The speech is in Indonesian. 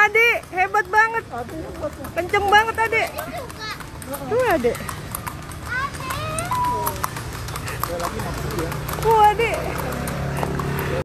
adik, hebat banget. Kenceng banget adik. Tuh adik. Adik.